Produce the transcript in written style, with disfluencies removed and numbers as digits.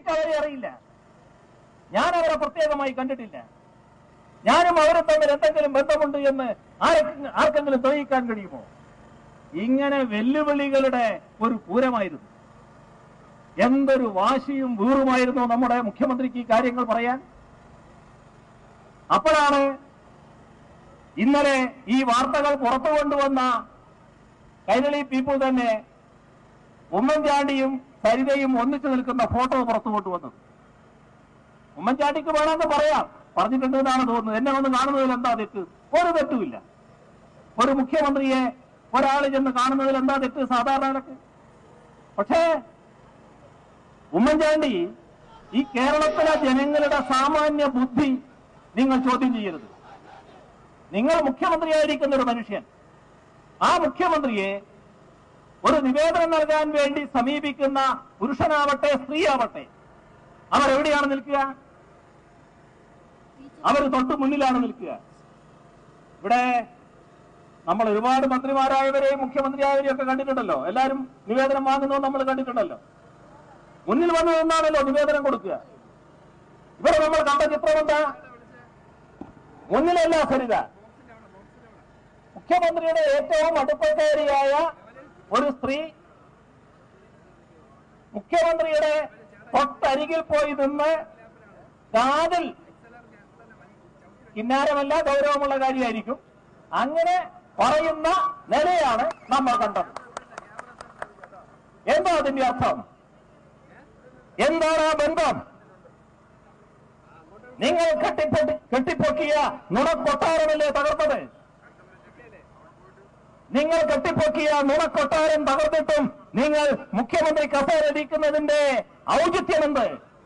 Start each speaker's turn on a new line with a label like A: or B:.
A: എനിക്കവരെ അറിയില്ല, ഞാൻ അവരെ പ്രത്യേകമായി കണ്ടിട്ടില്ല. ഞാനും അവരും തമ്മിൽ എന്തെങ്കിലും ബന്ധമുണ്ട് എന്ന് ആർക്കെങ്കിലും തെളിയിക്കാൻ കഴിയുമോ? ഇങ്ങനെ വെല്ലുവിളികളുടെ ഒരു പൂരമായിരുന്നു. എന്തൊരു വാശിയും വീറുമായിരുന്നു നമ്മുടെ മുഖ്യമന്ത്രിക്ക് ഈ കാര്യങ്ങൾ പറയാൻ. അപ്പോഴാണ് ഇന്നലെ ഈ വാർത്തകൾ പുറത്തു കൊണ്ടുവന്ന കൈരളി പീപ്പിൾ തന്നെ ഉമ്മൻചാണ്ടിയും സരിതയും ഒന്നിച്ചു നിൽക്കുന്ന ഫോട്ടോ പുറത്തു കൊണ്ടുവന്നത്. ഉമ്മൻചാണ്ടിക്ക് വേണമെന്ന് പറയാം, പറഞ്ഞിട്ടുണ്ട് എന്നാണ് തോന്നുന്നത്. എന്നെ ഒന്ന് കാണുന്നതിൽ എന്താ തെറ്റ്? ഒരു തെറ്റുമില്ല. ഒരു മുഖ്യമന്ത്രിയെ ഒരാൾ ചെന്ന് കാണുന്നതിൽ എന്താ തെറ്റ് സാധാരണക്ക്? പക്ഷേ ഉമ്മൻചാണ്ടി ഈ കേരളത്തിലെ ജനങ്ങളുടെ സാമാന്യ ബുദ്ധി നിങ്ങൾ ചോദ്യം ചെയ്യരുത്. നിങ്ങൾ മുഖ്യമന്ത്രിയായിരിക്കുന്ന ഒരു മനുഷ്യൻ, ആ മുഖ്യമന്ത്രിയെ ഒരു നിവേദനം നൽകാൻ വേണ്ടി സമീപിക്കുന്ന പുരുഷനാവട്ടെ സ്ത്രീയാവട്ടെ, അവരെവിടെയാണ് നിൽക്കുക? അവർ തൊട്ട് മുന്നിലാണ് നിൽക്കുക. ഇവിടെ നമ്മൾ ഒരുപാട് മന്ത്രിമാരായവരെയും മുഖ്യമന്ത്രിയായവരെയും ഒക്കെ കണ്ടിട്ടുണ്ടല്ലോ. എല്ലാവരും നിവേദനം വാങ്ങുന്നത് നമ്മൾ കണ്ടിട്ടുണ്ടല്ലോ. മുന്നിൽ വന്നു നിന്നാണല്ലോ നിവേദനം കൊടുക്കുക. ഇവിടെ നമ്മൾ കണ്ട ചിത്രം എന്താ? മുന്നിലല്ല സരിത, മുഖ്യമന്ത്രിയുടെ ഏറ്റവും അടുപ്പക്കാരിയായ ഒരു സ്ത്രീ മുഖ്യമന്ത്രിയുടെ തൊട്ടരികിൽ പോയി നിന്ന് കാതിൽ, കിന്നാരമല്ല ഗൗരവമുള്ള കാര്യമായിരിക്കും, അങ്ങനെ പറയുന്ന നിലയാണ് നമ്മൾ കണ്ടത്. എന്താ അതിന്റെ അർത്ഥം? എന്താണ് ആ ബന്ധം? നിങ്ങൾ കെട്ടിപ്പൊക്കിയ നുണക്കൊട്ടാരമല്ലേ തകർത്തത്? നിങ്ങൾ കെട്ടിപ്പൊക്കിയ നുണക്കൊട്ടാരം തകർന്നിട്ടും നിങ്ങൾ മുഖ്യമന്ത്രി കസേര ഇരിക്കുന്നതിന്റെ ഔചിത്യമെന്ത്?